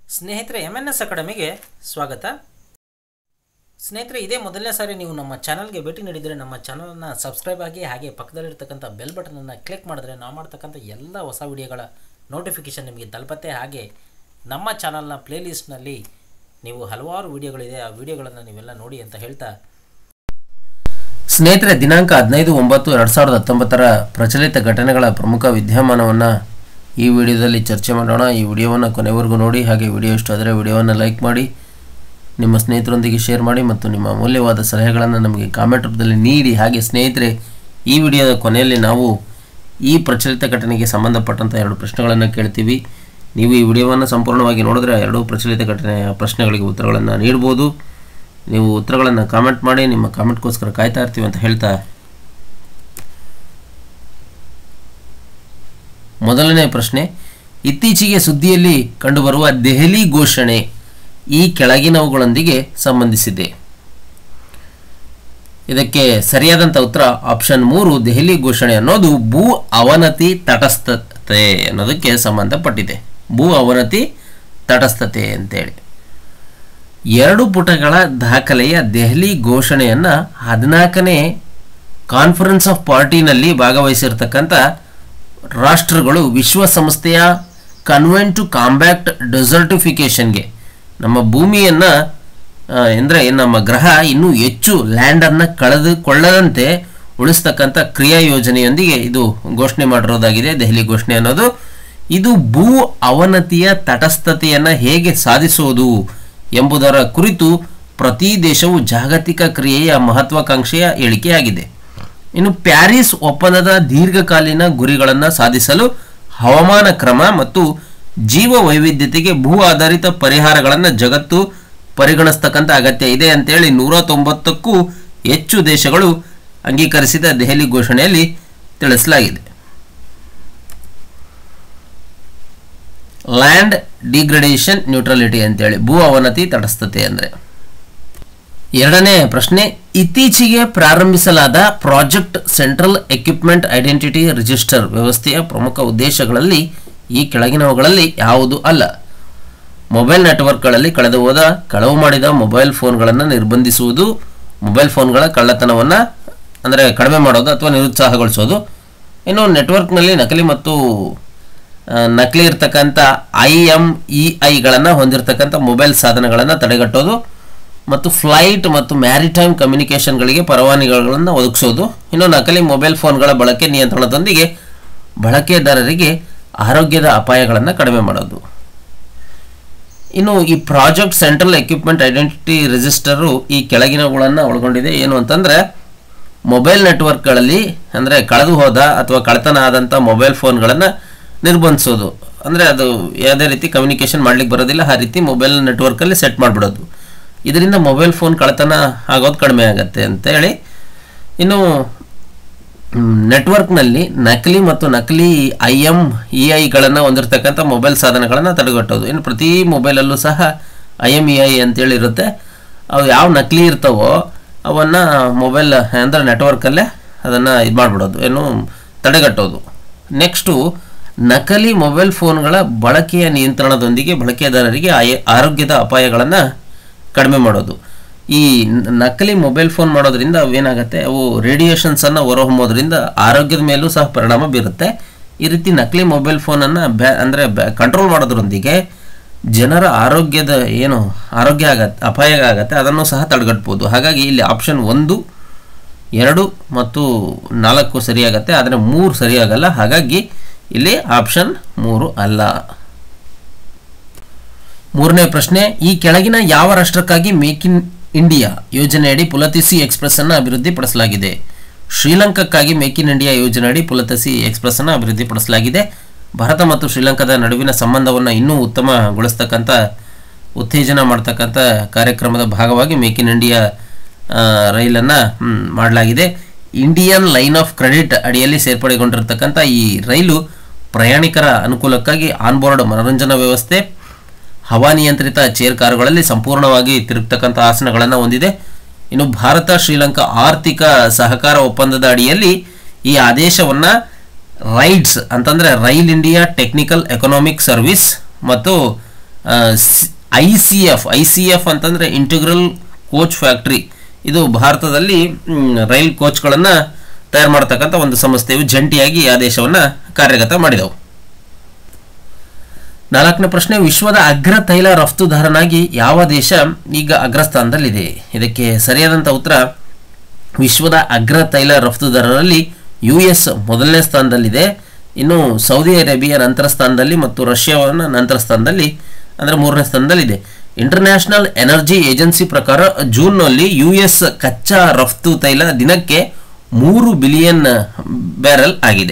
ಸ್ನೇಹಿತರೆ MNS ಅಕಾಡೆಮಿಗೆ ಸ್ವಾಗತ. ಸ್ನೇಹಿತರೆ, ಇದೇ ಮೊದಲನೇ ಸಾರಿ ನೀವು ನಮ್ಮ ಚಾನಲ್ಗೆ ಭೇಟಿ ನೀಡಿದರೆ ನಮ್ಮ ಚಾನಲನ್ನು ಸಬ್ಸ್ಕ್ರೈಬ್ ಆಗಿ ಹಾಗೆ ಪಕ್ಕದಲ್ಲಿರ್ತಕ್ಕಂಥ ಬೆಲ್ ಬಟನನ್ನು ಕ್ಲಿಕ್ ಮಾಡಿದ್ರೆ ನಾವು ಮಾಡ್ತಕ್ಕಂಥ ಎಲ್ಲ ಹೊಸ ವಿಡಿಯೋಗಳ ನೋಟಿಫಿಕೇಷನ್ ನಿಮಗೆ ತಲುಪುತ್ತೆ. ಹಾಗೆ ನಮ್ಮ ಚಾನಲ್ನ ಪ್ಲೇಲಿಸ್ಟ್ನಲ್ಲಿ ನೀವು ಹಲವಾರು ವಿಡಿಯೋಗಳಿದೆ, ಆ ವಿಡಿಯೋಗಳನ್ನು ನೀವೆಲ್ಲ ನೋಡಿ ಅಂತ ಹೇಳ್ತಾ, ಸ್ನೇಹಿತರೆ, ದಿನಾಂಕ 15/9/2019 ಪ್ರಚಲಿತ ಘಟನೆಗಳ ಪ್ರಮುಖ ವಿದ್ಯಮಾನವನ್ನು ಈ ವಿಡಿಯೋದಲ್ಲಿ ಚರ್ಚೆ ಮಾಡೋಣ. ಈ ವಿಡಿಯೋವನ್ನು ಕೊನೆವರೆಗೂ ನೋಡಿ. ಹಾಗೆ ವಿಡಿಯೋ ಇಷ್ಟ ಆದರೆ ವಿಡಿಯೋವನ್ನು ಲೈಕ್ ಮಾಡಿ, ನಿಮ್ಮ ಸ್ನೇಹಿತರೊಂದಿಗೆ ಶೇರ್ ಮಾಡಿ ಮತ್ತು ನಿಮ್ಮ ಅಮೂಲ್ಯವಾದ ಸಲಹೆಗಳನ್ನು ನಮಗೆ ಕಾಮೆಂಟ್ ರೂಪದಲ್ಲಿ ನೀಡಿ. ಹಾಗೆ ಸ್ನೇಹಿತರೆ, ಈ ವಿಡಿಯೋದ ಕೊನೆಯಲ್ಲಿ ನಾವು ಈ ಪ್ರಚಲಿತ ಘಟನೆಗೆ ಸಂಬಂಧಪಟ್ಟಂಥ 2 ಪ್ರಶ್ನೆಗಳನ್ನು ಕೇಳ್ತೀವಿ. ನೀವು ಈ ವಿಡಿಯೋವನ್ನು ಸಂಪೂರ್ಣವಾಗಿ ನೋಡಿದ್ರೆ 2 ಪ್ರಚಲಿತ ಘಟನೆಯ ಪ್ರಶ್ನೆಗಳಿಗೆ ಉತ್ತರಗಳನ್ನು ನೀಡ್ಬೋದು. ನೀವು ಉತ್ತರಗಳನ್ನು ಕಾಮೆಂಟ್ ಮಾಡಿ, ನಿಮ್ಮ ಕಾಮೆಂಟ್ಗೋಸ್ಕರ ಕಾಯ್ತಾ ಇರ್ತೀವಿ ಅಂತ ಹೇಳ್ತಾ, ಮೊದಲನೇ ಪ್ರಶ್ನೆ, ಇತ್ತೀಚೆಗೆ ಸುದ್ದಿಯಲ್ಲಿ ಕಂಡುಬರುವ ದೆಹಲಿ ಘೋಷಣೆ ಈ ಕೆಳಗಿನವುಗಳೊಂದಿಗೆ ಸಂಬಂಧಿಸಿದೆ. ಇದಕ್ಕೆ ಸರಿಯಾದಂಥ ಉತ್ತರ ಆಪ್ಷನ್ 3, ದೆಹಲಿ ಘೋಷಣೆ ಅನ್ನೋದು ಭೂ ಅವನತಿ ತಟಸ್ಥತೆ ಅನ್ನೋದಕ್ಕೆ ಸಂಬಂಧಪಟ್ಟಿದೆ. ಭೂ ಅವನತಿ ತಟಸ್ಥತೆ ಅಂತೇಳಿ 2 ಪುಟಗಳ ದಾಖಲೆಯ ದೆಹಲಿ ಘೋಷಣೆಯನ್ನು 14ನೇ ಕಾನ್ಫರೆನ್ಸ್ ಆಫ್ ಪಾರ್ಟಿನಲ್ಲಿ ಭಾಗವಹಿಸಿರ್ತಕ್ಕಂಥ ರಾಷ್ಟ್ರಗಳು ವಿಶ್ವಸಂಸ್ಥೆಯ ಕನ್ವೆಂಟ್ ಟು ಕಾಂಬ್ಯಾಕ್ಟ್ ಡೆಸರ್ಟಿಫಿಕೇಷನ್ಗೆ, ನಮ್ಮ ಭೂಮಿಯನ್ನು ಅಂದರೆ ನಮ್ಮ ಗ್ರಹ ಇನ್ನೂ ಹೆಚ್ಚು ಲ್ಯಾಂಡನ್ನು ಕಳೆದುಕೊಳ್ಳದಂತೆ ಉಳಿಸ್ತಕ್ಕಂಥ ಕ್ರಿಯಾ ಯೋಜನೆಯೊಂದಿಗೆ ಇದು ಘೋಷಣೆ ಮಾಡಿರೋದಾಗಿದೆ. ದೆಹಲಿ ಘೋಷಣೆ ಅನ್ನೋದು ಇದು ಭೂ ಅವನತಿಯ ತಟಸ್ಥತೆಯನ್ನು ಹೇಗೆ ಸಾಧಿಸುವುದು ಎಂಬುದರ ಕುರಿತು ಪ್ರತಿ ದೇಶವು ಜಾಗತಿಕ ಕ್ರಿಯೆಯ ಮಹತ್ವಾಕಾಂಕ್ಷೆಯ ಹೇಳಿಕೆಯಾಗಿದೆ. ಇನ್ನು ಪ್ಯಾರಿಸ್ ಒಪ್ಪಂದದ ದೀರ್ಘಕಾಲೀನ ಗುರಿಗಳನ್ನು ಸಾಧಿಸಲು ಹವಾಮಾನ ಕ್ರಮ ಮತ್ತು ಜೀವ ವೈವಿಧ್ಯತೆಗೆ ಭೂ ಆಧಾರಿತ ಪರಿಹಾರಗಳನ್ನು ಜಗತ್ತು ಪರಿಗಣಿಸ್ತಕ್ಕಂಥ ಅಗತ್ಯ ಇದೆ ಅಂತೇಳಿ 190ಕ್ಕೂ ಹೆಚ್ಚು ದೇಶಗಳು ಅಂಗೀಕರಿಸಿದ ದೆಹಲಿ ಘೋಷಣೆಯಲ್ಲಿ ತಿಳಿಸಲಾಗಿದೆ. ಲ್ಯಾಂಡ್ ಡಿಗ್ರೇಡೇಷನ್ ನ್ಯೂಟ್ರಲಿಟಿ ಅಂತೇಳಿ ಭೂ ಅವನತಿ ತಟಸ್ಥತೆ ಅಂದರೆ. ಎರಡನೇ ಪ್ರಶ್ನೆ, ಇತ್ತೀಚೆಗೆ ಪ್ರಾರಂಭಿಸಲಾದ project central equipment identity register ವ್ಯವಸ್ಥೆಯ ಪ್ರಮುಖ ಉದ್ದೇಶಗಳಲ್ಲಿ ಈ ಕೆಳಗಿನವುಗಳಲ್ಲಿ ಯಾವುದು ಅಲ್ಲ? ಮೊಬೈಲ್ ನೆಟ್ವರ್ಕ್ಗಳಲ್ಲಿ ಕಳವು ಮಾಡಿದ ಮೊಬೈಲ್ ಫೋನ್ಗಳನ್ನು ನಿರ್ಬಂಧಿಸುವುದು, ಮೊಬೈಲ್ ಫೋನ್ಗಳ ಕಳ್ಳತನವನ್ನು ಅಂದರೆ ಕಡಿಮೆ ಮಾಡೋದು ಅಥವಾ ನಿರುತ್ಸಾಹಗೊಳಿಸೋದು. ಇನ್ನು ನೆಟ್ವರ್ಕ್ನಲ್ಲಿ ನಕಲಿ ಇರ್ತಕ್ಕಂಥ IMEIಗಳನ್ನು ಹೊಂದಿರತಕ್ಕಂಥ ಮೊಬೈಲ್ ಸಾಧನಗಳನ್ನು ತಡೆಗಟ್ಟೋದು ಮತ್ತು ಫ್ಲೈಟ್ ಮತ್ತು ಮ್ಯಾರಿಟೈಮ್ ಕಮ್ಯುನಿಕೇಷನ್ಗಳಿಗೆ ಪರವಾನಗಿಗಳನ್ನು ಒದಗಿಸೋದು. ಇನ್ನು ನಕಲಿ ಮೊಬೈಲ್ ಫೋನ್ಗಳ ಬಳಕೆ ನಿಯಂತ್ರಣದೊಂದಿಗೆ ಬಳಕೆದಾರರಿಗೆ ಆರೋಗ್ಯದ ಅಪಾಯಗಳನ್ನು ಕಡಿಮೆ ಮಾಡೋದು. ಇನ್ನು ಈ project central equipment identity register ಈ ಕೆಳಗಿನವುಗಳನ್ನು ಒಳಗೊಂಡಿದೆ. ಏನು ಅಂತಂದರೆ, ಮೊಬೈಲ್ ನೆಟ್ವರ್ಕ್ಗಳಲ್ಲಿ ಅಂದರೆ ಕಳೆದು ಹೋದ ಅಥವಾ ಕಳ್ಳತನ ಆದಂಥ ಮೊಬೈಲ್ ಫೋನ್ಗಳನ್ನು ನಿರ್ಬಂಧಿಸೋದು. ಅಂದರೆ ಅದು ಯಾವುದೇ ರೀತಿ ಕಮ್ಯುನಿಕೇಷನ್ ಮಾಡಲಿಕ್ಕೆ ಬರೋದಿಲ್ಲ, ಆ ರೀತಿ ಮೊಬೈಲ್ ನೆಟ್ವರ್ಕಲ್ಲಿ ಸೆಟ್ ಮಾಡಿಬಿಡೋದು. ಇದರಿಂದ ಮೊಬೈಲ್ ಫೋನ್ ಕಳ್ಳತನ ಆಗೋದು ಕಡಿಮೆ ಆಗುತ್ತೆ ಅಂತೇಳಿ. ಇನ್ನು ನೆಟ್ವರ್ಕ್ನಲ್ಲಿ ನಕಲಿ IMEIಗಳನ್ನು ಹೊಂದಿರತಕ್ಕಂಥ ಮೊಬೈಲ್ ಸಾಧನಗಳನ್ನು ತಡೆಗಟ್ಟೋದು. ಇನ್ನು ಪ್ರತಿ ಮೊಬೈಲಲ್ಲೂ ಸಹ IMEI ಅಂತೇಳಿ ಇರುತ್ತೆ. ಅವು ಯಾವ ನಕಲಿ ಇರ್ತಾವೋ ಅವನ್ನು ಮೊಬೈಲ್ ಅಂದರೆ ನೆಟ್ವರ್ಕಲ್ಲೇ ಅದನ್ನು ಇದು ಮಾಡಿಬಿಡೋದು, ಏನು ತಡೆಗಟ್ಟೋದು. ನೆಕ್ಸ್ಟು, ನಕಲಿ ಮೊಬೈಲ್ ಫೋನ್ಗಳ ಬಳಕೆಯ ನಿಯಂತ್ರಣದೊಂದಿಗೆ ಬಳಕೆದಾರರಿಗೆ ಆರೋಗ್ಯದ ಅಪಾಯಗಳನ್ನು ಕಡಿಮೆ ಮಾಡೋದು. ಈ ನಕಲಿ ಮೊಬೈಲ್ ಫೋನ್ ಮಾಡೋದ್ರಿಂದ ಅವೇನಾಗುತ್ತೆ, ಅವು ರೇಡಿಯೇಷನ್ಸನ್ನು ಹೊರಹೊಮ್ಮೋದ್ರಿಂದ ಆರೋಗ್ಯದ ಮೇಲೂ ಸಹ ಪರಿಣಾಮ ಬೀರುತ್ತೆ. ಈ ರೀತಿ ನಕಲಿ ಮೊಬೈಲ್ ಫೋನನ್ನು ಕಂಟ್ರೋಲ್ ಮಾಡೋದ್ರೊಂದಿಗೆ ಜನರ ಆರೋಗ್ಯದ ಅಪಾಯ ಆಗತ್ತೆ, ಅದನ್ನು ಸಹ ತಡೆಗಟ್ಬೋದು. ಹಾಗಾಗಿ ಇಲ್ಲಿ ಆಪ್ಷನ್ 1, 2 ಮತ್ತು 4 ಸರಿಯಾಗತ್ತೆ, ಆದರೆ 3 ಸರಿಯಾಗಲ್ಲ. ಹಾಗಾಗಿ ಇಲ್ಲಿ ಆಪ್ಷನ್ 3 ಅಲ್ಲ. ಮೂರನೇ ಪ್ರಶ್ನೆ, ಈ ಕೆಳಗಿನ ಯಾವ ರಾಷ್ಟ್ರಕ್ಕಾಗಿ ಮೇಕ್ ಇನ್ ಇಂಡಿಯಾ ಯೋಜನೆಯಡಿ ಪುಲತಿಸಿ ಎಕ್ಸ್ಪ್ರೆಸ್ ಅನ್ನು ಅಭಿವೃದ್ಧಿಪಡಿಸಲಾಗಿದೆ? ಶ್ರೀಲಂಕಾಕ್ಕಾಗಿ ಮೇಕ್ ಇನ್ ಇಂಡಿಯಾ ಯೋಜನೆಯಡಿ ಪುಲತಿಸಿ ಎಕ್ಸ್ಪ್ರೆಸ್ ಅನ್ನು ಅಭಿವೃದ್ಧಿಪಡಿಸಲಾಗಿದೆ. ಭಾರತ ಮತ್ತು ಶ್ರೀಲಂಕಾದ ನಡುವಿನ ಸಂಬಂಧವನ್ನು ಇನ್ನೂ ಉತ್ತಮಗೊಳಿಸ್ತಕ್ಕಂಥ ಉತ್ತೇಜನ ಮಾಡ್ತಕ್ಕಂಥ ಕಾರ್ಯಕ್ರಮದ ಭಾಗವಾಗಿ ಮೇಕ್ ಇನ್ ಇಂಡಿಯಾ ರೈಲನ್ನು ಮಾಡಲಾಗಿದೆ. ಇಂಡಿಯನ್ ಲೈನ್ ಆಫ್ ಕ್ರೆಡಿಟ್ ಅಡಿಯಲ್ಲಿ ಸೇರ್ಪಡೆಗೊಂಡಿರತಕ್ಕಂಥ ಈ ರೈಲು ಪ್ರಯಾಣಿಕರ ಅನುಕೂಲಕ್ಕಾಗಿ ಆನ್ಬೋರ್ಡ್ ಮನೋರಂಜನಾ ವ್ಯವಸ್ಥೆ, ಹವಾನಿಯಂತ್ರಿತ ಚೇರ್ ಕಾರುಗಳಲ್ಲಿ ಸಂಪೂರ್ಣವಾಗಿ ತಿರುಗತಕ್ಕಂಥ ಆಸನಗಳನ್ನು ಹೊಂದಿದೆ. ಇನ್ನು ಭಾರತ ಶ್ರೀಲಂಕಾ ಆರ್ಥಿಕ ಸಹಕಾರ ಒಪ್ಪಂದದ ಅಡಿಯಲ್ಲಿ ಈ ಆದೇಶವನ್ನು ರೈಡ್ಸ್ ಅಂತಂದರೆ rail India technical economic service ಮತ್ತು ICF ಅಂತಂದರೆ ಇಂಟಿಗ್ರಲ್ ಕೋಚ್ ಫ್ಯಾಕ್ಟ್ರಿ, ಇದು ಭಾರತದಲ್ಲಿ ರೈಲ್ ಕೋಚ್ಗಳನ್ನು ತಯಾರು ಮಾಡ್ತಕ್ಕಂಥ ಒಂದು ಸಂಸ್ಥೆಯು ಜಂಟಿಯಾಗಿ ಈ ಆದೇಶವನ್ನು ಕಾರ್ಯಗತ ಮಾಡಿದವು. 4ನೇ ಪ್ರಶ್ನೆ, ವಿಶ್ವದ ಅಗ್ರ ತೈಲ ರಫ್ತುದಾರನಾಗಿ ಯಾವ ದೇಶ ಈಗ ಅಗ್ರಸ್ಥಾನದಲ್ಲಿದೆ? ಇದಕ್ಕೆ ಸರಿಯಾದಂಥ ಉತ್ತರ, ವಿಶ್ವದ ಅಗ್ರ ತೈಲ ರಫ್ತುದಾರರಲ್ಲಿ US ಮೊದಲನೇ ಸ್ಥಾನದಲ್ಲಿದೆ, ಇನ್ನು ಸೌದಿ ಅರೇಬಿಯಾ ನಂತರ ಸ್ಥಾನದಲ್ಲಿ ಮತ್ತು ರಷ್ಯಾವನ್ನು ನಂತರ ಸ್ಥಾನದಲ್ಲಿ, ಅಂದರೆ 3ನೇ ಸ್ಥಾನದಲ್ಲಿದೆ. ಇಂಟರ್ನ್ಯಾಷನಲ್ ಎನರ್ಜಿ ಏಜೆನ್ಸಿ ಪ್ರಕಾರ ಜೂನ್ನಲ್ಲಿ US ಕಚ್ಚಾ ರಫ್ತು ತೈಲ ದಿನಕ್ಕೆ 3 ಬಿಲಿಯನ್ ಬ್ಯಾರೆಲ್ ಆಗಿದೆ.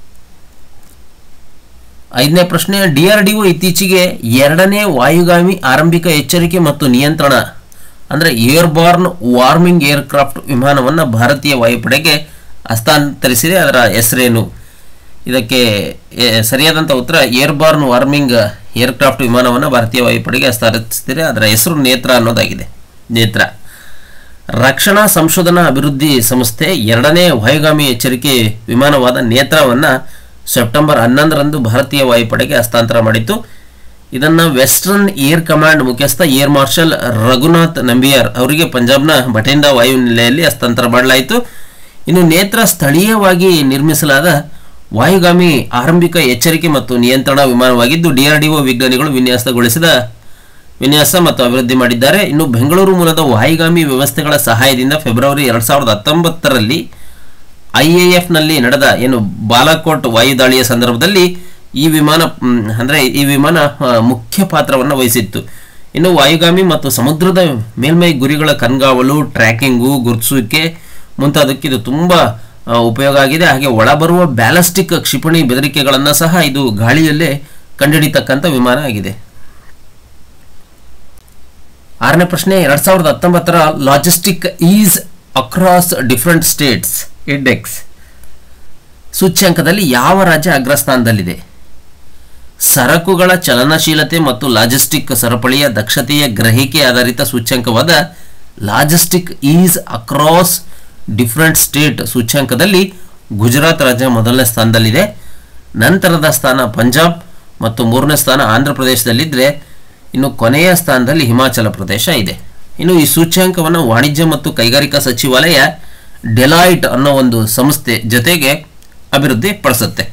5ನೇ ಪ್ರಶ್ನೆ, DRDO ಇತ್ತೀಚೆಗೆ 2ನೇ ವಾಯುಗಾಮಿ ಆರಂಭಿಕ ಎಚ್ಚರಿಕೆ ಮತ್ತು ನಿಯಂತ್ರಣ ಅಂದರೆ ಏರ್ಬಾರ್ನ್ ವಾರ್ಮಿಂಗ್ ಏರ್ಕ್ರಾಫ್ಟ್ ವಿಮಾನವನ್ನು ಭಾರತೀಯ ವಾಯುಪಡೆಗೆ ಹಸ್ತಾಂತರಿಸಿದೆ. ಅದರ ಹೆಸರೇನು? ಇದಕ್ಕೆ ಸರಿಯಾದಂಥ ಉತ್ತರ, ಏರ್ಬಾರ್ನ್ ವಾರ್ಮಿಂಗ್ ಏರ್ಕ್ರಾಫ್ಟ್ ವಿಮಾನವನ್ನು ಭಾರತೀಯ ವಾಯುಪಡೆಗೆ ಹಸ್ತಾಂತರಿಸಿದೆ. ಅದರ ಹೆಸರು ನೇತ್ರ ಅನ್ನೋದಾಗಿದೆ. ನೇತ್ರ. ರಕ್ಷಣಾ ಸಂಶೋಧನಾ ಅಭಿವೃದ್ಧಿ ಸಂಸ್ಥೆ 2ನೇ ವಾಯುಗಾಮಿ ಎಚ್ಚರಿಕೆ ವಿಮಾನವಾದ ನೇತ್ರವನ್ನು ಸೆಪ್ಟೆಂಬರ್ 11ರಂದು ಭಾರತೀಯ ವಾಯುಪಡೆಗೆ ಹಸ್ತಾಂತರ ಮಾಡಿತ್ತು. ಇದನ್ನು ವೆಸ್ಟರ್ನ್ ಏರ್ ಕಮಾಂಡ್ ಮುಖ್ಯಸ್ಥ ಏರ್ ಮಾರ್ಷಲ್ ರಘುನಾಥ್ ನಂಬಿಯಾರ್ ಅವರಿಗೆ ಪಂಜಾಬ್ನ ಬಠಿಂಡಾ ವಾಯುನೆಲೆಯಲ್ಲಿ ಹಸ್ತಾಂತರ ಮಾಡಲಾಯಿತು. ಇನ್ನು ನೇತ್ರ ಸ್ಥಳೀಯವಾಗಿ ನಿರ್ಮಿಸಲಾದ ವಾಯುಗಾಮಿ ಆರಂಭಿಕ ಎಚ್ಚರಿಕೆ ಮತ್ತು ನಿಯಂತ್ರಣ ವಿಮಾನವಾಗಿದ್ದು DRDO ವಿಜ್ಞಾನಿಗಳು ವಿನ್ಯಾಸ ಮತ್ತು ಅಭಿವೃದ್ಧಿ ಮಾಡಿದ್ದಾರೆ. ಇನ್ನು ಬೆಂಗಳೂರು ಮೂಲದ ವಾಯುಗಾಮಿ ವ್ಯವಸ್ಥೆಗಳ ಸಹಾಯದಿಂದ ಫೆಬ್ರವರಿ 2019ರಲ್ಲಿ IAFನಲ್ಲಿ ನಡೆದ ಬಾಲಾಕೋಟ್ ವಾಯುದಾಳಿಯ ಸಂದರ್ಭದಲ್ಲಿ ಈ ವಿಮಾನ ಮುಖ್ಯ ಪಾತ್ರವನ್ನು ವಹಿಸಿತ್ತು. ಇನ್ನು ವಾಯುಗಾಮಿ ಮತ್ತು ಸಮುದ್ರದ ಮೇಲ್ಮೈ ಗುರಿಗಳ ಕಣ್ಗಾವಲು, ಟ್ರ್ಯಾಕಿಂಗು, ಗುರುತಿಸುವಿಕೆ ಮುಂತಾದಕ್ಕೆ ಇದು ತುಂಬ ಉಪಯೋಗ ಆಗಿದೆ. ಹಾಗೆ ಒಳಬರುವ ಬ್ಯಾಲಿಸ್ಟಿಕ್ ಕ್ಷಿಪಣಿ ಬೆದರಿಕೆಗಳನ್ನು ಸಹ ಇದು ಗಾಳಿಯಲ್ಲೇ ಕಂಡುಹಿಡಿತಕ್ಕಂಥ ವಿಮಾನ ಆಗಿದೆ. 6ನೇ ಪ್ರಶ್ನೆ, 2019ರ logistic ease across different states index ಸೂಚ್ಯಂಕದಲ್ಲಿ ಯಾವ ರಾಜ್ಯ ಅಗ್ರಸ್ಥಾನದಲ್ಲಿದೆ? ಸರಕುಗಳ ಚಲನಶೀಲತೆ ಮತ್ತು ಲಾಜಿಸ್ಟಿಕ್ ಸರಪಳಿಯ ದಕ್ಷತೆಯ ಗ್ರಹಿಕೆ ಆಧಾರಿತ ಸೂಚ್ಯಂಕವಾದ logistic ease across different state ಸೂಚ್ಯಂಕದಲ್ಲಿ ಗುಜರಾತ್ ರಾಜ್ಯ ಮೊದಲನೇ ಸ್ಥಾನದಲ್ಲಿದೆ. ನಂತರದ ಸ್ಥಾನ ಪಂಜಾಬ್ ಮತ್ತು 3ನೇ ಸ್ಥಾನ ಆಂಧ್ರ ಪ್ರದೇಶದಲ್ಲಿದ್ದರೆ ಇನ್ನು ಕೊನೆಯ ಸ್ಥಾನದಲ್ಲಿ ಹಿಮಾಚಲ ಪ್ರದೇಶ ಇದೆ. ಇನ್ನು ಈ ಸೂಚ್ಯಂಕವನ್ನು ವಾಣಿಜ್ಯ ಮತ್ತು ಕೈಗಾರಿಕಾ ಸಚಿವಾಲಯ ಡೆಲಾಯ್ಟ್ ಅನ್ನೋ ಒಂದು ಸಂಸ್ಥೆ ಜೊತೆಗೆ ಅಭಿವೃದ್ಧಿ ಪಡಿಸುತ್ತೆ.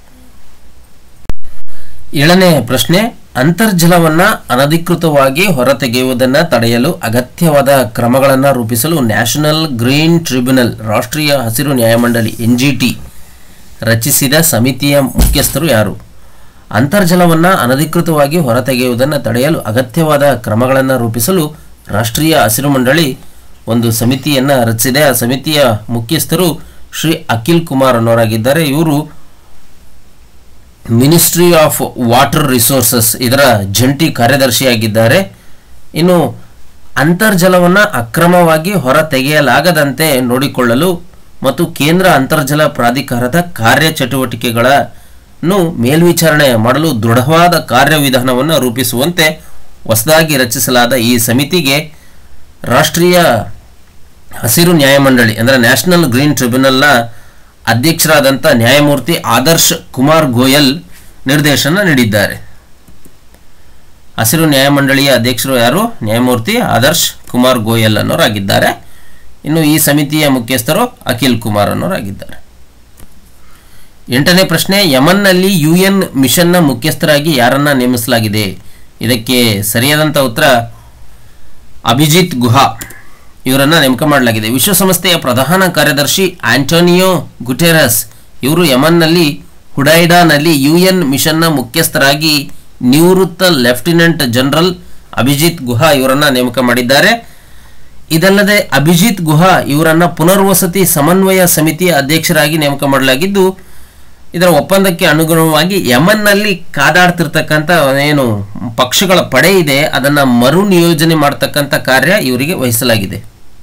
7ನೇ ಪ್ರಶ್ನೆ, ಅಂತರ್ಜಲವನ್ನು ಅನಧಿಕೃತವಾಗಿ ಹೊರತೆಗೆಯುವುದನ್ನು ತಡೆಯಲು ಅಗತ್ಯವಾದ ಕ್ರಮಗಳನ್ನು ರೂಪಿಸಲು ನ್ಯಾಷನಲ್ ಗ್ರೀನ್ ಟ್ರಿಬ್ಯುನಲ್ ರಾಷ್ಟ್ರೀಯ ಹಸಿರು ನ್ಯಾಯಮಂಡಳಿ NGT ರಚಿಸಿದ ಸಮಿತಿಯ ಮುಖ್ಯಸ್ಥರು ಯಾರು? ಅಂತರ್ಜಲವನ್ನು ಅನಧಿಕೃತವಾಗಿ ಹೊರತೆಗೆಯುವುದನ್ನು ತಡೆಯಲು ಅಗತ್ಯವಾದ ಕ್ರಮಗಳನ್ನು ರೂಪಿಸಲು ರಾಷ್ಟ್ರೀಯ ಹಸಿರು ಮಂಡಳಿ ಒಂದು ಸಮಿತಿಯನ್ನು ರಚಿಸಿದೆ. ಆ ಸಮಿತಿಯ ಮುಖ್ಯಸ್ಥರು ಶ್ರೀ ಅಖಿಲ್ ಕುಮಾರ್ ಅನ್ನೋರಾಗಿದ್ದಾರೆ. ಇವರು ಮಿನಿಸ್ಟ್ರಿ ಆಫ್ ವಾಟರ್ ರಿಸೋರ್ಸಸ್ ಇದರ ಜಂಟಿ ಕಾರ್ಯದರ್ಶಿಯಾಗಿದ್ದಾರೆ. ಇನ್ನು ಅಂತರ್ಜಲವನ್ನು ಅಕ್ರಮವಾಗಿ ಹೊರ ತೆಗೆಯಲಾಗದಂತೆ ನೋಡಿಕೊಳ್ಳಲು ಮತ್ತು ಕೇಂದ್ರ ಅಂತರ್ಜಲ ಪ್ರಾಧಿಕಾರದ ಕಾರ್ಯಚಟುವಟಿಕೆಗಳನ್ನು ಮೇಲ್ವಿಚಾರಣೆ ಮಾಡಲು ದೃಢವಾದ ಕಾರ್ಯವಿಧಾನವನ್ನು ರೂಪಿಸುವಂತೆ ಹೊಸದಾಗಿ ರಚಿಸಲಾದ ಈ ಸಮಿತಿಗೆ ರಾಷ್ಟ್ರೀಯ ಹಸಿರು ನ್ಯಾಯಮಂಡಳಿ ಅಂದರೆ ನ್ಯಾಷನಲ್ ಗ್ರೀನ್ ಟ್ರಿಬ್ಯುನಲ್ನ ಅಧ್ಯಕ್ಷರಾದಂಥ ನ್ಯಾಯಮೂರ್ತಿ ಆದರ್ಶ್ ಕುಮಾರ್ ಗೋಯಲ್ ನಿರ್ದೇಶನ ನೀಡಿದ್ದಾರೆ. ಹಸಿರು ನ್ಯಾಯಮಂಡಳಿಯ ಅಧ್ಯಕ್ಷರು ಯಾರು? ನ್ಯಾಯಮೂರ್ತಿ ಆದರ್ಶ್ ಕುಮಾರ್ ಗೋಯಲ್ ಅನ್ನೋರಾಗಿದ್ದಾರೆ. ಇನ್ನು ಈ ಸಮಿತಿಯ ಮುಖ್ಯಸ್ಥರು ಅಖಿಲ್ ಕುಮಾರ್ ಅನ್ನೋರಾಗಿದ್ದಾರೆ. 8ನೇ ಪ್ರಶ್ನೆ, ಯಮನ್ನಲ್ಲಿ UN ಮಿಷನ್ನ ಮುಖ್ಯಸ್ಥರಾಗಿ ಯಾರನ್ನ ನೇಮಿಸಲಾಗಿದೆ? ಇದಕ್ಕೆ ಸರಿಯಾದಂಥ ಉತ್ತರ ಅಭಿಜಿತ್ ಗುಹಾ ಇವರನ್ನು ನೇಮಕ ಮಾಡಲಾಗಿದೆ. ವಿಶ್ವಸಂಸ್ಥೆಯ ಪ್ರಧಾನ ಕಾರ್ಯದರ್ಶಿ ಆಂಟೋನಿಯೋ ಗುಟೆರಸ್ ಇವರು ಯಮನ್ನಲ್ಲಿ ಹುಡೈಡಾನಲ್ಲಿ UN ಮಿಷನ್ನ ಮುಖ್ಯಸ್ಥರಾಗಿ ನಿವೃತ್ತ ಲೆಫ್ಟಿನೆಂಟ್ ಜನರಲ್ ಅಭಿಜಿತ್ ಗುಹಾ ಇವರನ್ನು ನೇಮಕ ಮಾಡಿದ್ದಾರೆ. ಇದಲ್ಲದೆ ಅಭಿಜಿತ್ ಗುಹಾ ಇವರನ್ನು ಪುನರ್ವಸತಿ ಸಮನ್ವಯ ಸಮಿತಿಯ ಅಧ್ಯಕ್ಷರಾಗಿ ನೇಮಕ ಮಾಡಲಾಗಿದ್ದು, ಇದರ ಒಪ್ಪಂದಕ್ಕೆ ಅನುಗುಣವಾಗಿ ಯಮನ್ನಲ್ಲಿ ಕಾದಾಡ್ತಿರ್ತಕ್ಕಂಥ ಏನು ಪಕ್ಷಗಳ ಪಡೆ ಇದೆ ಅದನ್ನು ಮರು ನಿಯೋಜನೆ ಮಾಡ್ತಕ್ಕಂಥ ಕಾರ್ಯ ಇವರಿಗೆ ವಹಿಸಲಾಗಿದೆ.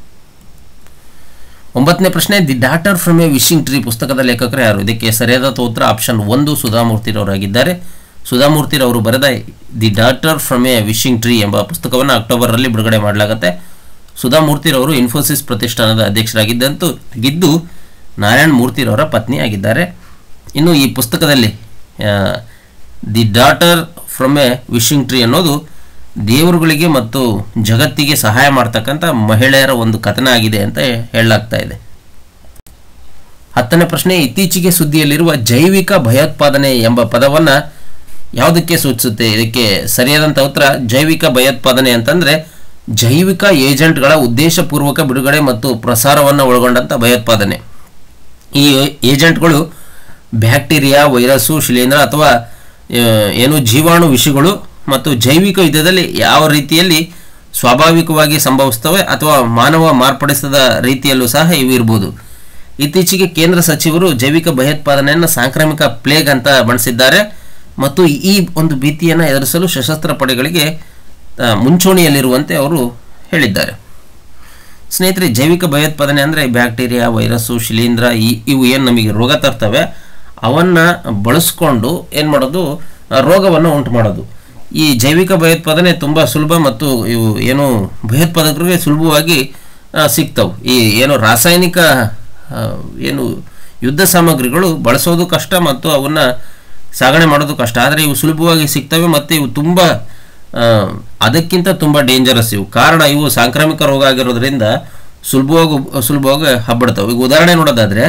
9ನೇ ಪ್ರಶ್ನೆ, the daughter from a wishing tree ಪುಸ್ತಕದ ಲೇಖಕರು ಯಾರು? ಇದಕ್ಕೆ ಸರಿಯಾದ ಉತ್ತರ ಆಪ್ಷನ್ 1 ಸುಧಾಮೂರ್ತಿರವರಾಗಿದ್ದಾರೆ. ಸುಧಾಮೂರ್ತಿರವರು ಬರೆದ the daughter from a wishing tree ಎಂಬ ಪುಸ್ತಕವನ್ನು ಅಕ್ಟೋಬರ್ನಲ್ಲಿ ಬಿಡುಗಡೆ ಮಾಡಲಾಗುತ್ತೆ. ಸುಧಾಮೂರ್ತಿರವರು ಇನ್ಫೋಸಿಸ್ ಪ್ರತಿಷ್ಠಾನದ ಅಧ್ಯಕ್ಷರಾಗಿದ್ದು ನಾರಾಯಣ್ ಮೂರ್ತಿರವರ ಪತ್ನಿ ಆಗಿದ್ದಾರೆ. ಇನ್ನು ಈ ಪುಸ್ತಕದಲ್ಲಿ the daughter from a wishing tree ಅನ್ನೋದು ದೇವರುಗಳಿಗೆ ಮತ್ತು ಜಗತ್ತಿಗೆ ಸಹಾಯ ಮಾಡ್ತಕ್ಕಂಥ ಮಹಿಳೆಯರ ಒಂದು ಕಥನ ಆಗಿದೆ ಅಂತ ಹೇಳಲಾಗ್ತಾ ಇದೆ. 10ನೇ ಪ್ರಶ್ನೆ, ಇತ್ತೀಚೆಗೆ ಸುದ್ದಿಯಲ್ಲಿರುವ ಜೈವಿಕ ಭಯೋತ್ಪಾದನೆ ಎಂಬ ಪದವನ್ನು ಯಾವುದಕ್ಕೆ ಸೂಚಿಸುತ್ತೆ? ಇದಕ್ಕೆ ಸರಿಯಾದಂಥ ಉತ್ತರ ಜೈವಿಕ ಭಯೋತ್ಪಾದನೆ ಅಂತಂದರೆ ಜೈವಿಕ ಏಜೆಂಟ್ಗಳ ಉದ್ದೇಶಪೂರ್ವಕ ಬಿಡುಗಡೆ ಮತ್ತು ಪ್ರಸಾರವನ್ನು ಒಳಗೊಂಡಂಥ ಭಯೋತ್ಪಾದನೆ. ಈ ಏಜೆಂಟ್ಗಳು ಬ್ಯಾಕ್ಟೀರಿಯಾ, ವೈರಸ್ಸು, ಶಿಲೀಂಧ್ರ ಅಥವಾ ಜೀವಾಣು ವಿಷಗಳು ಮತ್ತು ಜೈವಿಕ ಯುದ್ಧದಲ್ಲಿ ಯಾವ ರೀತಿಯಲ್ಲಿ ಸ್ವಾಭಾವಿಕವಾಗಿ ಸಂಭವಿಸ್ತವೆ ಅಥವಾ ಮಾನವ ಮಾರ್ಪಡಿಸಿದ ರೀತಿಯಲ್ಲೂ ಸಹ ಇವು ಇರ್ಬೋದು. ಇತ್ತೀಚೆಗೆ ಕೇಂದ್ರ ಸಚಿವರು ಜೈವಿಕ ಭಯೋತ್ಪಾದನೆಯನ್ನು ಸಾಂಕ್ರಾಮಿಕ ಪ್ಲೇಗ್ ಅಂತ ಬಣ್ಣಿಸಿದ್ದಾರೆ ಮತ್ತು ಈ ಒಂದು ಭೀತಿಯನ್ನು ಎದುರಿಸಲು ಸಶಸ್ತ್ರ ಪಡೆಗಳಿಗೆ ಮುಂಚೂಣಿಯಲ್ಲಿರುವಂತೆ ಅವರು ಹೇಳಿದ್ದಾರೆ. ಸ್ನೇಹಿತರೆ, ಜೈವಿಕ ಭಯೋತ್ಪಾದನೆ ಅಂದರೆ ಬ್ಯಾಕ್ಟೀರಿಯಾ, ವೈರಸ್ಸು, ಶಿಲೀಂಧ್ರ ಇವು ಏನು ನಮಗೆ ರೋಗ ತರ್ತವೆ ಅವನ್ನು ಬಳಸ್ಕೊಂಡು ಏನು ಮಾಡೋದು, ರೋಗವನ್ನು ಉಂಟು ಮಾಡೋದು. ಈ ಜೈವಿಕ ಭಯೋತ್ಪಾದನೆ ತುಂಬ ಸುಲಭ ಮತ್ತು ಇವು ಭಯೋತ್ಪಾದಕರಿಗೆ ಸುಲಭವಾಗಿ ಸಿಗ್ತವೆ. ಈ ರಾಸಾಯನಿಕ ಯುದ್ಧ ಸಾಮಗ್ರಿಗಳು ಬಳಸೋದು ಕಷ್ಟ ಮತ್ತು ಅವನ್ನು ಸಾಗಣೆ ಮಾಡೋದು ಕಷ್ಟ. ಆದರೆ ಇವು ಸುಲಭವಾಗಿ ಸಿಗ್ತವೆ ಮತ್ತು ಇವು ತುಂಬ ಅದಕ್ಕಿಂತ ತುಂಬ ಡೇಂಜರಸ್. ಕಾರಣ ಇವು ಸಾಂಕ್ರಾಮಿಕ ರೋಗ ಆಗಿರೋದ್ರಿಂದ ಸುಲಭವಾಗಿ ಹಬ್ಬಿಡ್ತವೆ. ಈಗ ಉದಾಹರಣೆ ನೋಡೋದಾದರೆ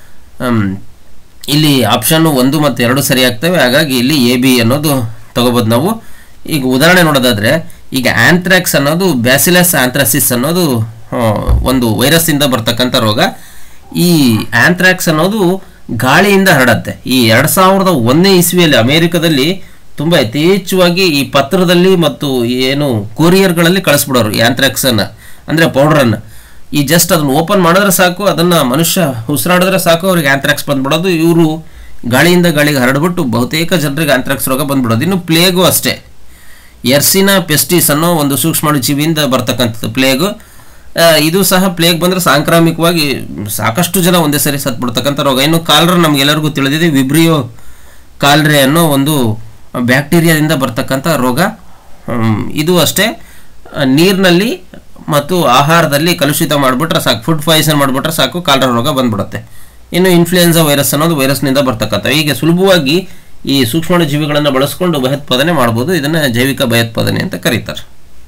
ಇಲ್ಲಿ ಆಪ್ಷನ್ 1 ಮತ್ತು 2 ಸರಿ ಆಗ್ತವೆ. ಹಾಗಾಗಿ ಇಲ್ಲಿ AB ಅನ್ನೋದು ತಗೋಬೋದು ನಾವು. ಈಗ ಉದಾಹರಣೆ ನೋಡೋದಾದರೆ ಈಗ ಆಂಥ್ರಾಕ್ಸ್ ಅನ್ನೋದು ಬ್ಯಾಸಿಲಸ್ ಆಂಥ್ರಾಸಿಸ್ ಅನ್ನೋದು ಒಂದು ವೈರಸ್ಸಿಂದ ಬರ್ತಕ್ಕಂಥ ರೋಗ. ಈ ಆಂಥ್ರಾಕ್ಸ್ ಅನ್ನೋದು ಗಾಳಿಯಿಂದ ಹರಡತ್ತೆ. ಈ 2001ನೇ ಇಸ್ವಿಯಲ್ಲಿ ಅಮೆರಿಕದಲ್ಲಿ ತುಂಬ ಯಥೇಚ್ಛವಾಗಿ ಈ ಪತ್ರದಲ್ಲಿ ಮತ್ತು ಕೊರಿಯರ್ಗಳಲ್ಲಿ ಕಳಿಸ್ಬಿಡೋರು ಈ ಆಂಥ್ರಾಕ್ಸನ್ನು, ಅಂದರೆ ಪೌಡ್ರನ್ನು. ಈ ಜಸ್ಟ್ ಅದನ್ನು ಓಪನ್ ಮಾಡಿದ್ರೆ ಸಾಕು, ಅದನ್ನು ಮನುಷ್ಯ ಉಸಿರಾಡಿದ್ರೆ ಸಾಕು, ಅವ್ರಿಗೆ ಆಂಥ್ರಾಕ್ಸ್ ಬಂದ್ಬಿಡೋದು. ಇವರು ಗಾಳಿಯಿಂದ ಗಾಳಿಗೆ ಹರಡ್ಬಿಟ್ಟು ಬಹುತೇಕ ಜನರಿಗೆ ಆಂಥ್ರಾಕ್ಸ್ ರೋಗ ಬಂದ್ಬಿಡೋದು. ಇನ್ನು ಪ್ಲೇಗು ಅಷ್ಟೇ. ಎರ್ಸಿನಾ ಪೆಸ್ಟಿಸ್ ಅನ್ನೋ ಒಂದು ಸೂಕ್ಷ್ಮಾಣುಜೀವಿಯಿಂದ ಬರ್ತಕ್ಕಂಥದ್ದು ಪ್ಲೇಗು. ಇದು ಸಹ ಪ್ಲೇಗ್ ಬಂದರೆ ಸಾಂಕ್ರಾಮಿಕವಾಗಿ ಸಾಕಷ್ಟು ಜನ ಒಂದೇ ಸರಿ ಸತ್ಬಿಡ್ತಕ್ಕಂಥ ರೋಗ. ಇನ್ನು ಕಾಲರ ನಮಗೆಲ್ಲರಿಗೂ ತಿಳಿದಿದೆ, ವಿಬ್ರಿಯೋ ಕಾಲ್ರೆ ಅನ್ನೋ ಒಂದು ಬ್ಯಾಕ್ಟೀರಿಯಾದಿಂದ ಬರ್ತಕ್ಕಂಥ ರೋಗ. ಇದು ಅಷ್ಟೇ, ನೀರಿನಲ್ಲಿ ಮತ್ತು ಆಹಾರದಲ್ಲಿ ಕಲುಷಿತ ಮಾಡಿಬಿಟ್ರೆ ಸಾಕು, ಫುಡ್ ಪಾಯ್ಸನ್ ಮಾಡಿಬಿಟ್ರೆ ಸಾಕು, ಕಾಲರ ರೋಗ ಬಂದ್ಬಿಡುತ್ತೆ. ಇನ್ನು ಇನ್ಫ್ಲೂಯೆನ್ಸಾ ವೈರಸ್ ಅನ್ನೋದು ವೈರಸ್ನಿಂದ ಬರ್ತಕ್ಕಂಥ. ಹೀಗೆ ಸುಲಭವಾಗಿ ಈ ಸೂಕ್ಷ್ಮಾಣುಜೀವಿಗಳನ್ನು ಬಳಸ್ಕೊಂಡು ಭಯೋತ್ಪಾದನೆ ಮಾಡ್ಬೋದು. ಇದನ್ನು ಜೈವಿಕ ಭಯೋತ್ಪಾದನೆ ಅಂತ ಕರೀತಾರೆ.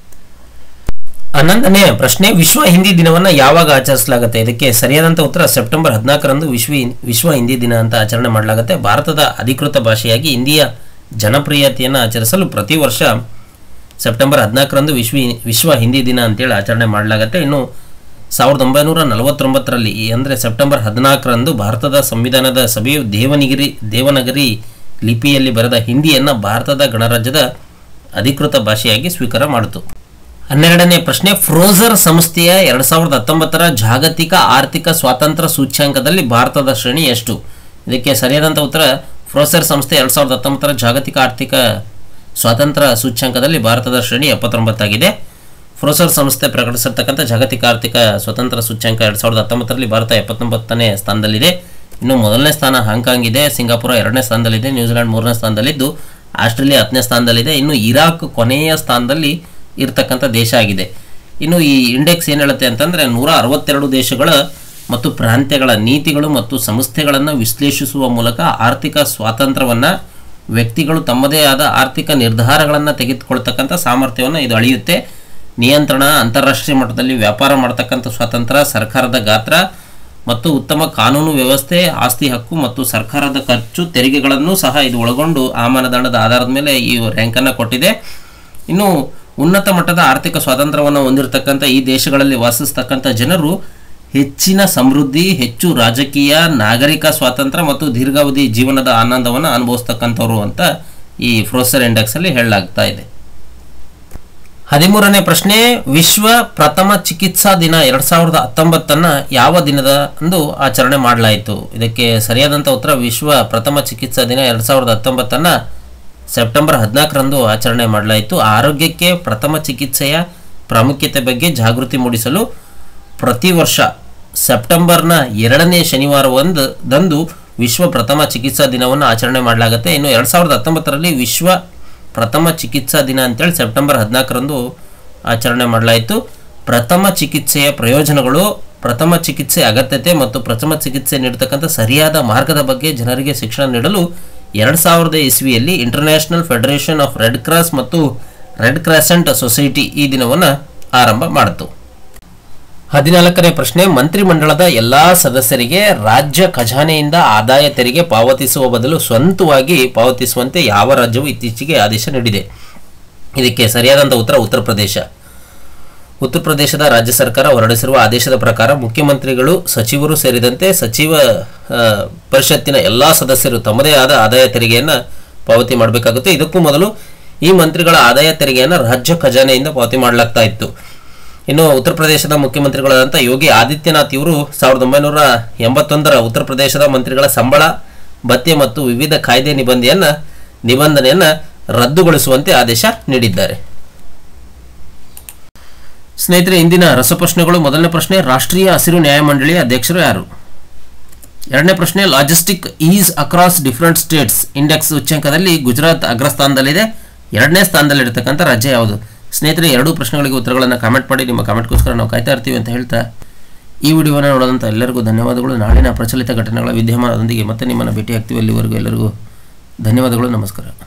11ನೇ ಪ್ರಶ್ನೆ, ವಿಶ್ವ ಹಿಂದಿ ದಿನವನ್ನು ಯಾವಾಗ ಆಚರಿಸಲಾಗುತ್ತೆ? ಇದಕ್ಕೆ ಸರಿಯಾದಂಥ ಉತ್ತರ ಸೆಪ್ಟೆಂಬರ್ 14ರಂದು ವಿಶ್ವ ಹಿಂದಿ ದಿನ ಅಂತ ಆಚರಣೆ ಮಾಡಲಾಗುತ್ತೆ. ಭಾರತದ ಅಧಿಕೃತ ಭಾಷೆಯಾಗಿ ಹಿಂದಿಯ ಜನಪ್ರಿಯತೆಯನ್ನು ಆಚರಿಸಲು ಪ್ರತಿ ವರ್ಷ ಸೆಪ್ಟೆಂಬರ್ 14ರಂದು ವಿಶ್ವ ಹಿಂದಿ ದಿನ ಅಂತೇಳಿ ಆಚರಣೆ ಮಾಡಲಾಗುತ್ತೆ. ಇನ್ನು 1949ರಲ್ಲಿ ಅಂದರೆ ಸೆಪ್ಟೆಂಬರ್ 14ರಂದು ಭಾರತದ ಸಂವಿಧಾನದ ಸಭೆಯು ದೇವನಗರಿ ಲಿಪಿಯಲ್ಲಿ ಬರೆದ ಹಿಂದಿಯನ್ನು ಭಾರತದ ಗಣರಾಜ್ಯದ ಅಧಿಕೃತ ಭಾಷೆಯಾಗಿ ಸ್ವೀಕಾರ ಮಾಡಿತು. 12ನೇ ಪ್ರಶ್ನೆ, ಫ್ರೋಜರ್ ಸಂಸ್ಥೆಯ 2019ರ ಜಾಗತಿಕ ಆರ್ಥಿಕ ಸ್ವಾತಂತ್ರ್ಯ ಸೂಚ್ಯಂಕದಲ್ಲಿ ಭಾರತದ ಶ್ರೇಣಿ ಎಷ್ಟು? ಇದಕ್ಕೆ ಸರಿಯಾದಂಥ ಉತ್ತರ ಫ್ರೋಜರ್ ಸಂಸ್ಥೆ 2019ರ ಜಾಗತಿಕ ಆರ್ಥಿಕ ಸ್ವಾತಂತ್ರ್ಯ ಸೂಚ್ಯಂಕದಲ್ಲಿ ಭಾರತದ ಶ್ರೇಣಿ 79 ಆಗಿದೆ. ಫ್ರೋಜರ್ ಸಂಸ್ಥೆ ಪ್ರಕಟಿಸಿರ್ತಕ್ಕಂಥ ಜಾಗತಿಕ ಆರ್ಥಿಕ ಸ್ವಾತಂತ್ರ್ಯ ಸೂಚ್ಯಂಕ 2019ರಲ್ಲಿ ಭಾರತ 79ನೇ ಸ್ಥಾನದಲ್ಲಿದೆ. ಇನ್ನು ಮೊದಲನೇ ಸ್ಥಾನ ಹಾಂಗ್ಕಾಂಗ್ ಇದೆ, ಸಿಂಗಾಪುರ 2ನೇ ಸ್ಥಾನದಲ್ಲಿದೆ, ನ್ಯೂಜಿಲೆಂಡ್ 3ನೇ ಸ್ಥಾನದಲ್ಲಿದ್ದು ಆಸ್ಟ್ರೇಲಿಯಾ 10ನೇ ಸ್ಥಾನದಲ್ಲಿದೆ. ಇನ್ನು ಇರಾಕ್ ಕೊನೆಯ ಸ್ಥಾನದಲ್ಲಿ ಇರ್ತಕ್ಕಂಥ ದೇಶ ಆಗಿದೆ. ಇನ್ನು ಈ ಇಂಡೆಕ್ಸ್ ಏನು ಹೇಳುತ್ತೆ ಅಂತಂದರೆ 162 ದೇಶಗಳ ಮತ್ತು ಪ್ರಾಂತ್ಯಗಳ ನೀತಿಗಳು ಮತ್ತು ಸಂಸ್ಥೆಗಳನ್ನು ವಿಶ್ಲೇಷಿಸುವ ಮೂಲಕ ಆರ್ಥಿಕ ಸ್ವಾತಂತ್ರ್ಯವನ್ನು ವ್ಯಕ್ತಿಗಳು ತಮ್ಮದೇ ಆದ ಆರ್ಥಿಕ ನಿರ್ಧಾರಗಳನ್ನು ತೆಗೆದುಕೊಳ್ತಕ್ಕಂಥ ಸಾಮರ್ಥ್ಯವನ್ನು ಇದು ಅಳೆಯುತ್ತೆ. ನಿಯಂತ್ರಣ, ಅಂತಾರಾಷ್ಟ್ರೀಯ ಮಟ್ಟದಲ್ಲಿ ವ್ಯಾಪಾರ ಮಾಡ್ತಕ್ಕಂಥ ಸ್ವಾತಂತ್ರ್ಯ, ಸರ್ಕಾರದ ಗಾತ್ರ ಮತ್ತು ಉತ್ತಮ ಕಾನೂನು ವ್ಯವಸ್ಥೆ, ಆಸ್ತಿ ಹಕ್ಕು ಮತ್ತು ಸರ್ಕಾರದ ಖರ್ಚು ತೆರಿಗೆಗಳನ್ನು ಸಹ ಇದು ಒಳಗೊಂಡು ಆ ಮಾನದಂಡದ ಆಧಾರದ ಮೇಲೆ ಈ ರ್ಯಾಂಕನ್ನು ಕೊಟ್ಟಿದೆ. ಇನ್ನು ಉನ್ನತ ಮಟ್ಟದ ಆರ್ಥಿಕ ಸ್ವಾತಂತ್ರ್ಯವನ್ನು ಹೊಂದಿರತಕ್ಕಂಥ ಈ ದೇಶಗಳಲ್ಲಿ ವಾಸಿಸ್ತಕ್ಕಂಥ ಜನರು ಹೆಚ್ಚಿನ ಸಮೃದ್ಧಿ, ಹೆಚ್ಚು ರಾಜಕೀಯ, ನಾಗರಿಕ ಸ್ವಾತಂತ್ರ್ಯ ಮತ್ತು ದೀರ್ಘಾವಧಿ ಜೀವನದ ಆನಂದವನ್ನು ಅನುಭವಿಸ್ತಕ್ಕಂಥವ್ರು ಅಂತ ಈ ಫ್ರೋಸರ್ ಇಂಡೆಕ್ಸಲ್ಲಿ ಹೇಳಲಾಗ್ತಾ ಇದೆ. 13ನೇ ಪ್ರಶ್ನೆ, ವಿಶ್ವ ಪ್ರಥಮ ಚಿಕಿತ್ಸಾ ದಿನ 2019 ಯಾವ ದಿನದ ಅಂದು ಆಚರಣೆ ಮಾಡಲಾಯಿತು? ಇದಕ್ಕೆ ಸರಿಯಾದಂಥ ಉತ್ತರ ವಿಶ್ವ ಪ್ರಥಮ ಚಿಕಿತ್ಸಾ ದಿನ 2019 ಸೆಪ್ಟೆಂಬರ್ 14ರಂದು ಆಚರಣೆ ಮಾಡಲಾಯಿತು. ಆರೋಗ್ಯಕ್ಕೆ ಪ್ರಥಮ ಚಿಕಿತ್ಸೆಯ ಪ್ರಾಮುಖ್ಯತೆ ಬಗ್ಗೆ ಜಾಗೃತಿ ಮೂಡಿಸಲು ಪ್ರತಿ ವರ್ಷ ಸೆಪ್ಟೆಂಬರ್ನ 2ನೇ ಶನಿವಾರದಂದು ವಿಶ್ವ ಪ್ರಥಮ ಚಿಕಿತ್ಸಾ ದಿನವನ್ನು ಆಚರಣೆ ಮಾಡಲಾಗುತ್ತೆ. ಇನ್ನು 2019ರಲ್ಲಿ ವಿಶ್ವ ಪ್ರಥಮ ಚಿಕಿತ್ಸಾ ದಿನ ಅಂತೇಳಿ ಸೆಪ್ಟೆಂಬರ್ 14ರಂದು ಆಚರಣೆ ಮಾಡಲಾಯಿತು. ಪ್ರಥಮ ಚಿಕಿತ್ಸೆಯ ಪ್ರಯೋಜನಗಳು, ಪ್ರಥಮ ಚಿಕಿತ್ಸೆ ಅಗತ್ಯತೆ ಮತ್ತು ಪ್ರಥಮ ಚಿಕಿತ್ಸೆ ನೀಡತಕ್ಕಂಥ ಸರಿಯಾದ ಮಾರ್ಗದ ಬಗ್ಗೆ ಜನರಿಗೆ ಶಿಕ್ಷಣ ನೀಡಲು 2000 ಇಸ್ವಿಯಲ್ಲಿ international federation of red cross ಮತ್ತು ರೆಡ್ ಕ್ರಾಸೆಂಟ್ ಸೊಸೈಟಿ ಈ ದಿನವನ್ನು ಆರಂಭ ಮಾಡಿತು. 14ನೇ ಪ್ರಶ್ನೆ, ಮಂತ್ರಿಮಂಡಲದ ಎಲ್ಲಾ ಸದಸ್ಯರಿಗೆ ರಾಜ್ಯ ಖಜಾನೆಯಿಂದ ಆದಾಯ ತೆರಿಗೆ ಪಾವತಿಸುವ ಬದಲು ಸ್ವಂತವಾಗಿ ಪಾವತಿಸುವಂತೆ ಯಾವ ರಾಜ್ಯವು ಇತ್ತೀಚೆಗೆ ಆದೇಶ ನೀಡಿದೆ? ಇದಕ್ಕೆ ಸರಿಯಾದಂಥ ಉತ್ತರ ಉತ್ತರ ಪ್ರದೇಶ. ಉತ್ತರ ಪ್ರದೇಶದ ರಾಜ್ಯ ಸರ್ಕಾರ ಹೊರಡಿಸಿರುವ ಆದೇಶದ ಪ್ರಕಾರ ಮುಖ್ಯಮಂತ್ರಿಗಳು, ಸಚಿವರು ಸೇರಿದಂತೆ ಸಚಿವ ಪರಿಷತ್ತಿನ ಎಲ್ಲ ಸದಸ್ಯರು ತಮ್ಮದೇ ಆದ ಆದಾಯ ತೆರಿಗೆಯನ್ನು ಪಾವತಿ ಮಾಡಬೇಕಾಗುತ್ತೆ. ಇದಕ್ಕೂ ಮೊದಲು ಈ ಮಂತ್ರಿಗಳ ಆದಾಯ ತೆರಿಗೆಯನ್ನು ರಾಜ್ಯ ಖಜಾನೆಯಿಂದ ಪಾವತಿ ಮಾಡಲಾಗ್ತಾ ಇತ್ತು. ಇನ್ನು ಉತ್ತರ ಪ್ರದೇಶದ ಮುಖ್ಯಮಂತ್ರಿಗಳಾದಂಥ ಯೋಗಿ ಆದಿತ್ಯನಾಥ್ ಇವರು 1981ರ ಉತ್ತರ ಪ್ರದೇಶದ ಮಂತ್ರಿಗಳ ಸಂಬಳ, ಭತ್ಯೆ ಮತ್ತು ವಿವಿಧ ಕಾಯ್ದೆ ನಿಬಂಧನೆಯನ್ನು ರದ್ದುಗೊಳಿಸುವಂತೆ ಆದೇಶ ನೀಡಿದ್ದಾರೆ. ಸ್ನೇಹಿತರೆ, ಇಂದಿನ ರಸಪ್ರಶ್ನೆಗಳು. ಮೊದಲನೇ ಪ್ರಶ್ನೆ, ರಾಷ್ಟ್ರೀಯ ಹಸಿರು ನ್ಯಾಯಮಂಡಳಿಯ ಅಧ್ಯಕ್ಷರು ಯಾರು? ಎರಡನೇ ಪ್ರಶ್ನೆ, logistic ease across different states index ಸೂಚ್ಯಂಕದಲ್ಲಿ ಗುಜರಾತ್ ಅಗ್ರಸ್ಥಾನದಲ್ಲಿದೆ. ಎರಡನೇ ಸ್ಥಾನದಲ್ಲಿರತಕ್ಕಂಥ ರಾಜ್ಯ ಯಾವುದು? ಸ್ನೇಹಿತರೆ, ಎರಡೂ ಪ್ರಶ್ನೆಗಳಿಗೆ ಉತ್ತರಗಳನ್ನು ಕಾಮೆಂಟ್ ಮಾಡಿ. ನಿಮ್ಮ ಕಾಮೆಂಟ್ಗೋಸ್ಕರ ನಾವು ಕಾಯ್ತಾ ಇರ್ತೀವಿ ಅಂತ ಹೇಳ್ತಾ ಈ ವಿಡಿಯೋವನ್ನು ನೋಡೋದಂಥ ಎಲ್ಲರಿಗೂ ಧನ್ಯವಾದಗಳು. ನಾಳಿನ ಪ್ರಚಲಿತ ಘಟನೆಗಳ ವಿದ್ಯಮಾನದೊಂದಿಗೆ ಮತ್ತೆ ನಿಮ್ಮನ್ನು ಭೇಟಿಯಾಗ್ತೀವಿ. ಅಲ್ಲಿವರೆಗೂ ಎಲ್ಲರಿಗೂ ಧನ್ಯವಾದಗಳು. ನಮಸ್ಕಾರ.